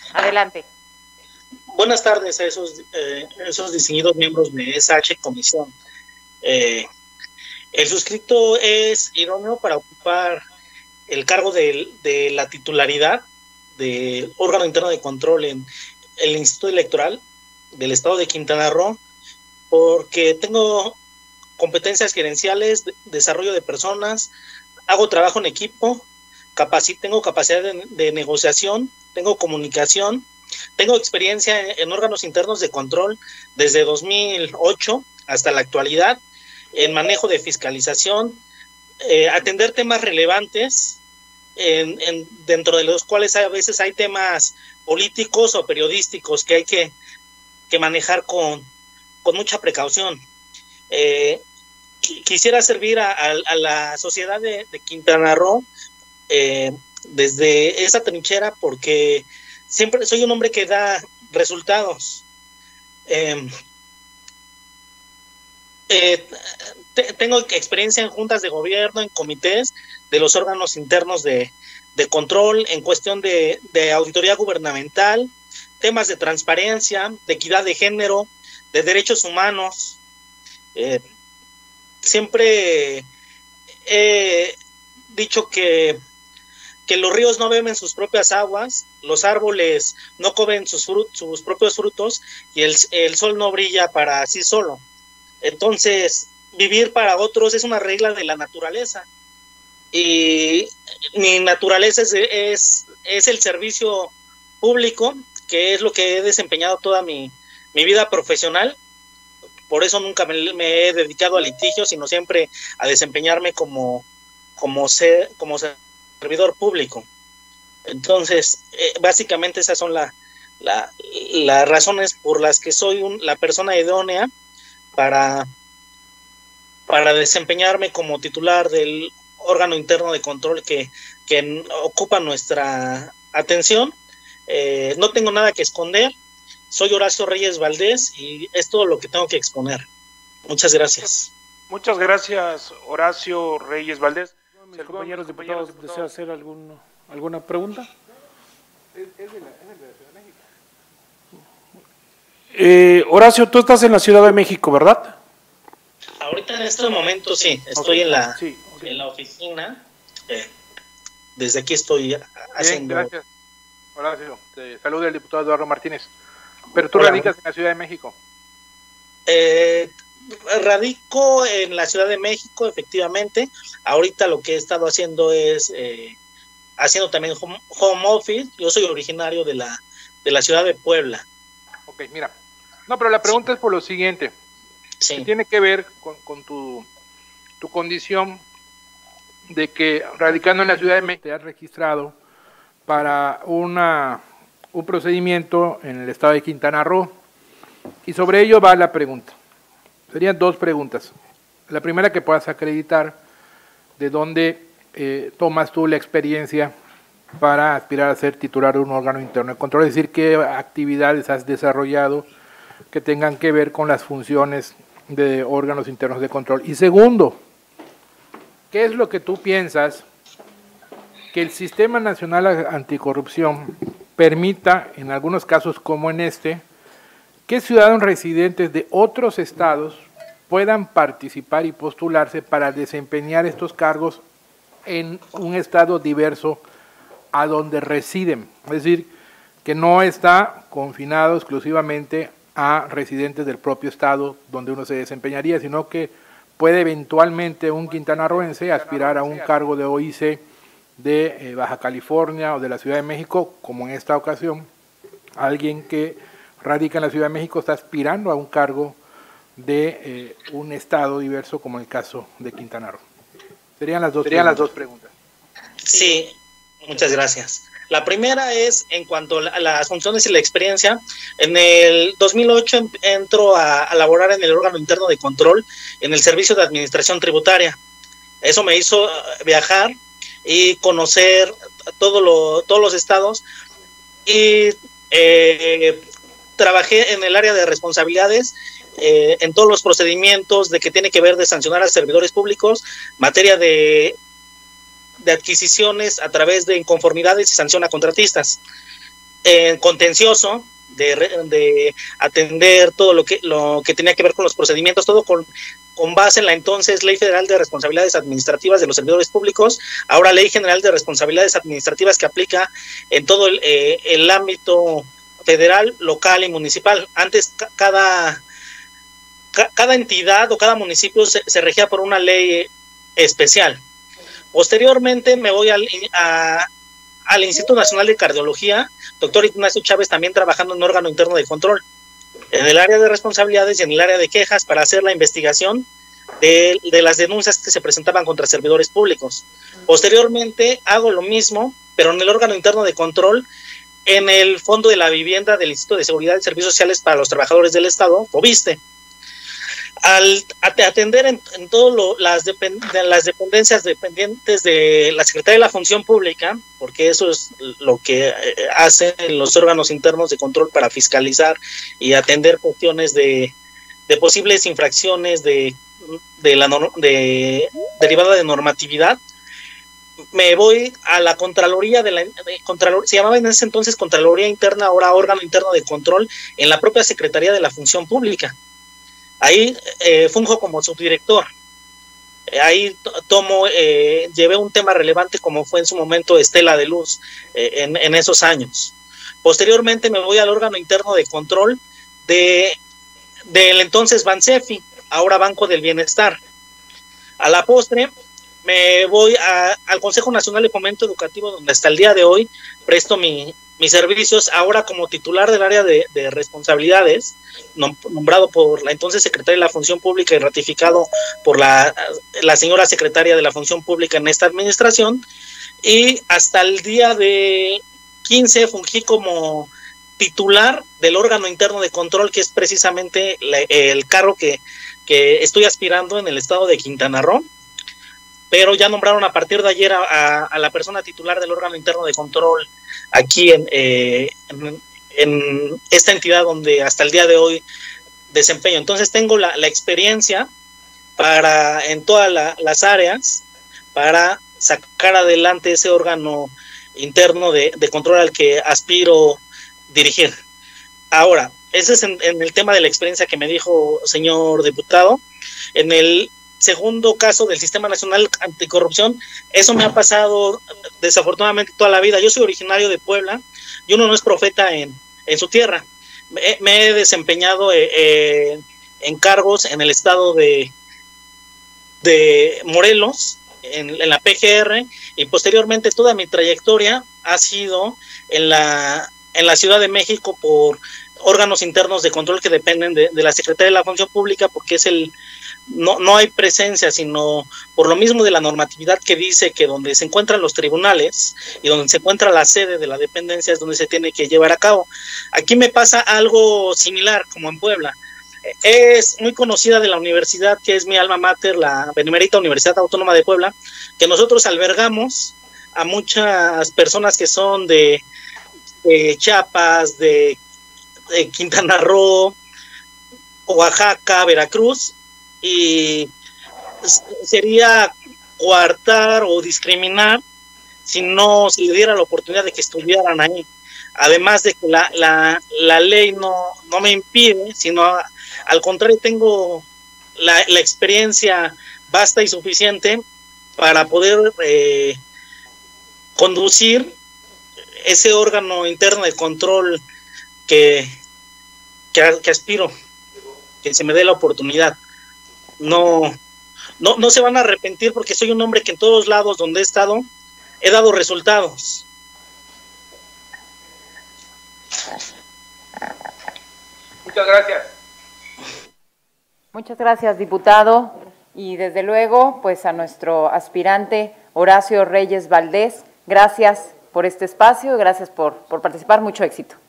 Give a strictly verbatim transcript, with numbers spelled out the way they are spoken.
Adelante. Buenas tardes a esos, eh, esos distinguidos miembros de esa H Comisión. Eh, el suscrito es idóneo para ocupar el cargo de, de la titularidad del órgano interno de control en el Instituto Electoral del Estado de Quintana Roo, porque tengo competencias gerenciales, de, desarrollo de personas, hago trabajo en equipo, capaci- tengo capacidad de, de negociación, tengo comunicación, tengo experiencia en, en órganos internos de control desde dos mil ocho hasta la actualidad, en manejo de fiscalización, eh, atender temas relevantes, en, en, dentro de los cuales a veces hay temas políticos o periodísticos que hay que, que manejar con, con mucha precaución. Eh, quisiera servir a, a, a la sociedad de, de Quintana Roo eh, desde esa trinchera, porque siempre soy un hombre que da resultados. Eh, eh, te, tengo experiencia en juntas de gobierno, en comités de los órganos internos de, de control, en cuestión de, de auditoría gubernamental, temas de transparencia, de equidad de género, de derechos humanos. Eh, siempre he dicho que, que los ríos no beben sus propias aguas, los árboles no comen sus, frut, sus propios frutos y el, el sol no brilla para sí solo. Entonces, vivir para otros es una regla de la naturaleza. Y mi naturaleza es, es, es el servicio público, que es lo que he desempeñado toda mi, mi vida profesional. Por eso nunca me, me he dedicado a litigios, sino siempre a desempeñarme como, como, ser, como servidor público. Entonces, eh, básicamente esas son la, la, las razones por las que soy un, la persona idónea para, para desempeñarme como titular del órgano interno de control que, que ocupa nuestra atención. Eh, no tengo nada que esconder. Soy Horacio Reyes Valdés y es todo lo que tengo que exponer. Muchas gracias. Muchas gracias, Horacio Reyes Valdés. Mis compañeros diputados, ¿desea hacer algún, alguna pregunta? Es, es, de la, es de la Ciudad de México. Eh, Horacio, tú estás en la Ciudad de México, ¿verdad? Ahorita en este momento sí, estoy okay. en, la, sí, okay. en la oficina. Eh, desde aquí estoy haciendo... Bien, gracias. Horacio, te saluda el diputado Eduardo Martínez. Pero tú Hola. radicas en la Ciudad de México. Eh, radico en la Ciudad de México, efectivamente. Ahorita lo que he estado haciendo es eh, haciendo también home, home office. Yo soy originario de la de la ciudad de Puebla. Ok, mira. No, pero la pregunta sí. es por lo siguiente. Sí. Que tiene que ver con, con tu, tu condición de que radicando en la Ciudad de México te has registrado para una... un procedimiento en el estado de Quintana Roo, y sobre ello va la pregunta. Serían dos preguntas. La primera, que puedas acreditar de dónde eh, tomas tú la experiencia para aspirar a ser titular de un órgano interno de control, es decir, qué actividades has desarrollado que tengan que ver con las funciones de órganos internos de control. Y segundo, ¿qué es lo que tú piensas que el Sistema Nacional Anticorrupción permita, en algunos casos como en este, que ciudadanos residentes de otros estados puedan participar y postularse para desempeñar estos cargos en un estado diverso a donde residen? Es decir, que no está confinado exclusivamente a residentes del propio estado donde uno se desempeñaría, sino que puede eventualmente un quintanarroense aspirar a un cargo de O I C de eh, Baja California o de la Ciudad de México, como en esta ocasión, alguien que radica en la Ciudad de México está aspirando a un cargo de eh, un estado diverso, como el caso de Quintana Roo. Serían las dos, Serían las dos preguntas. Sí, muchas gracias. La primera es en cuanto a las funciones y la experiencia. En el dos mil ocho entro a, a laborar en el órgano interno de control en el Servicio de Administración Tributaria. Eso me hizo viajar y conocer todo lo, todos los estados, y eh, trabajé en el área de responsabilidades, eh, en todos los procedimientos de que tiene que ver de sancionar a servidores públicos, materia de, de adquisiciones a través de inconformidades y sanción a contratistas. eh, contencioso, de, de atender todo lo que, lo que tenía que ver con los procedimientos, todo con, con base en la entonces Ley Federal de Responsabilidades Administrativas de los Servidores Públicos, ahora Ley General de Responsabilidades Administrativas, que aplica en todo el, eh, el ámbito federal, local y municipal. Antes cada, cada entidad o cada municipio se, se regía por una ley especial. Posteriormente me voy al, a, al Instituto Nacional de Cardiología, doctor Ignacio Chávez, también trabajando en órgano interno de control, en el área de responsabilidades y en el área de quejas, para hacer la investigación de, de las denuncias que se presentaban contra servidores públicos. Posteriormente hago lo mismo, pero en el órgano interno de control, en el Fondo de la Vivienda del Instituto de Seguridad y Servicios Sociales para los Trabajadores del Estado, FOBISTE. Al atender en, en todas las, depend, de las dependencias dependientes de la Secretaría de la Función Pública, porque eso es lo que hacen los órganos internos de control para fiscalizar y atender cuestiones de, de posibles infracciones de, de la de, derivada de normatividad, me voy a la Contraloría de la de Contralor, se llamaba en ese entonces Contraloría Interna, ahora órgano interno de control, en la propia Secretaría de la Función Pública. Ahí eh, funjo como subdirector. Eh, ahí tomo, eh, llevé un tema relevante como fue en su momento Estela de Luz eh, en, en esos años. Posteriormente me voy al órgano interno de control de del entonces Bansefi, ahora Banco del Bienestar. A la postre me voy a, al Consejo Nacional de Fomento Educativo, donde hasta el día de hoy presto mi, mis servicios, ahora como titular del área de, de responsabilidades, nombrado por la entonces secretaria de la Función Pública y ratificado por la, la señora secretaria de la Función Pública en esta administración, y hasta el día de quince fungí como titular del órgano interno de control, que es precisamente la, el cargo que, que estoy aspirando en el estado de Quintana Roo, pero ya nombraron a partir de ayer a, a, a la persona titular del órgano interno de control aquí en, eh, en, en esta entidad donde hasta el día de hoy desempeño. Entonces tengo la, la experiencia para en todas la, las áreas para sacar adelante ese órgano interno de, de control al que aspiro dirigir. Ahora, ese es en, en el tema de la experiencia que me dijo señor diputado. En el segundo caso del Sistema Nacional Anticorrupción, eso me ha pasado desafortunadamente toda la vida. Yo soy originario de Puebla y uno no es profeta en, en su tierra. Me, me he desempeñado eh, eh, en cargos en el estado de, de Morelos, en, en la P G R, y posteriormente toda mi trayectoria ha sido en la, en la Ciudad de México por órganos internos de control que dependen de, de la Secretaría de la Función Pública, porque es el No, no hay presencia, sino por lo mismo de la normatividad que dice que donde se encuentran los tribunales y donde se encuentra la sede de la dependencia es donde se tiene que llevar a cabo. Aquí me pasa algo similar como en Puebla. Es muy conocida de la universidad, que es mi alma mater, la Benemérita Universidad Autónoma de Puebla, que nosotros albergamos a muchas personas que son de, de Chiapas, de, de Quintana Roo, Oaxaca, Veracruz, y sería coartar o discriminar si no se le diera la oportunidad de que estudiaran ahí. Además de que la, la, la ley no, no me impide, sino a, al contrario, tengo la, la experiencia basta y suficiente para poder eh, conducir ese órgano interno de control que, que, que aspiro, que se me dé la oportunidad. No, no, no se van a arrepentir, porque soy un hombre que en todos lados donde he estado he dado resultados. Muchas gracias. Muchas gracias, diputado. Y desde luego, pues a nuestro aspirante Horacio Reyes Valdés, gracias por este espacio y gracias por, por participar. Mucho éxito.